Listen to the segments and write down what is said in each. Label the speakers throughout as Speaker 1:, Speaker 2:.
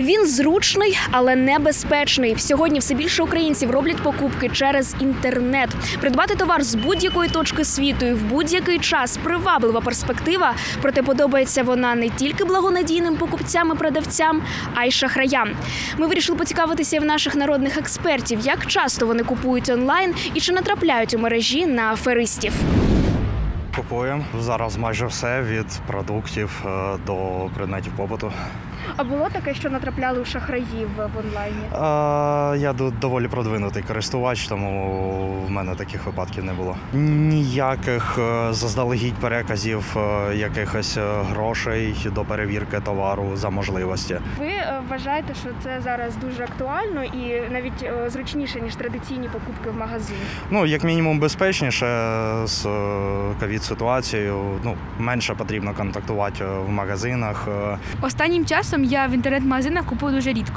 Speaker 1: Він зручний, але небезпечний. Сьогодні все більше українців роблять покупки через інтернет. Придбати товар з будь-якої точки світу і в будь-який час – приваблива перспектива. Проте подобається вона не тільки благонадійним покупцям і продавцям, а й шахраям. Ми вирішили поцікавитися в наших народних експертів, як часто вони купують онлайн і чи натрапляють у мережі на аферистів.
Speaker 2: Купуємо зараз майже все від продуктів до предметів побуту.
Speaker 1: А було таке, що натрапляли у шахраїв в онлайні?
Speaker 2: Я доволі продвинутий користувач, тому в мене таких випадків не було. Ніяких заздалегідь переказів якихось грошей до перевірки товару за можливості.
Speaker 1: Ви вважаєте, що це зараз дуже актуально і навіть зручніше, ніж традиційні покупки в магазині?
Speaker 2: Ну, як мінімум безпечніше з ковід-ситуацією. Менше потрібно контактувати в магазинах.
Speaker 3: Останнім часом я в інтернет-магазинах купую дуже рідко.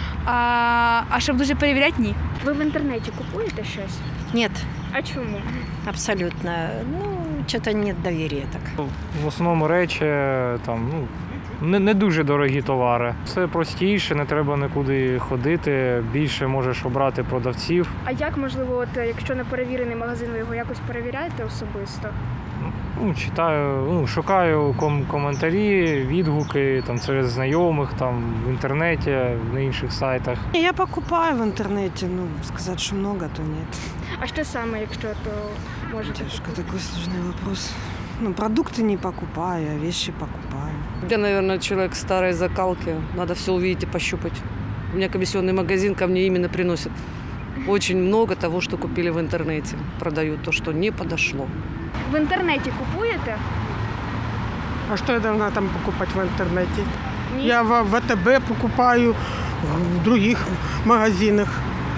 Speaker 3: А щоб дуже перевіряти – ні.
Speaker 1: Ви в інтернеті купуєте щось?
Speaker 4: Нет,
Speaker 1: А чому?
Speaker 4: абсолютно. Что-то нет доверия так.
Speaker 5: В основному речі, не дуже дорогі товари. Все простіше, не треба нікуди ходити, більше можеш обрати продавців.
Speaker 1: А як, можливо, якщо не перевірений магазин, ви його якось перевіряєте особисто?
Speaker 5: Читаю, шукаю коментарі, відгуки через знайомих, в інтернеті, на інших сайтах.
Speaker 6: Я покупаю в интернете, сказать, что много, то нет.
Speaker 1: А що саме, якщо то можете?
Speaker 6: Тяжко, такой сложный вопрос. Продукты не покупаю, а вещи покупаю.
Speaker 7: Я, наверное, человек старой закалки. Надо все увидеть и пощупать. У меня комиссионный магазин ко мне именно приносит очень много того, что купили в интернете. Продают то, что не подошло.
Speaker 1: В інтернеті купуєте?
Speaker 8: А что я должна там покупать в интернете?
Speaker 1: Ні.
Speaker 8: Я в ВТБ покупаю, в других магазинах.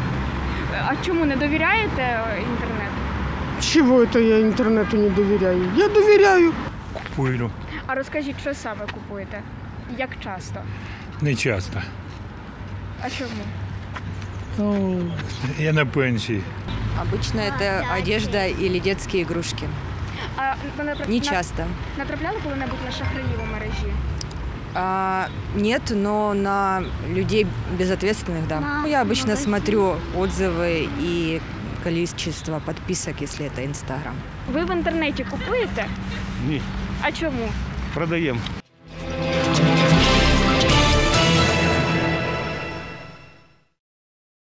Speaker 1: А чому не довіряєте інтернету?
Speaker 8: Чего это я интернету не доверяю? Я доверяю.
Speaker 9: Купую.
Speaker 1: А розкажіть, що саме купуєте? Як часто?
Speaker 9: Не часто.
Speaker 1: А чому?
Speaker 9: Я на пенсии.
Speaker 10: Обычно это одежда или детские игрушки.
Speaker 1: А
Speaker 10: Не часто.
Speaker 1: Натрапляли коли-небудь на шахраїв у мережі?
Speaker 10: Нет, но на людей безответственных, да. Я обычно смотрю отзывы и количество подписок, если это Инстаграм.
Speaker 1: Ви в інтернеті купуєте?
Speaker 9: Ні,
Speaker 1: А чому?
Speaker 9: продаємо.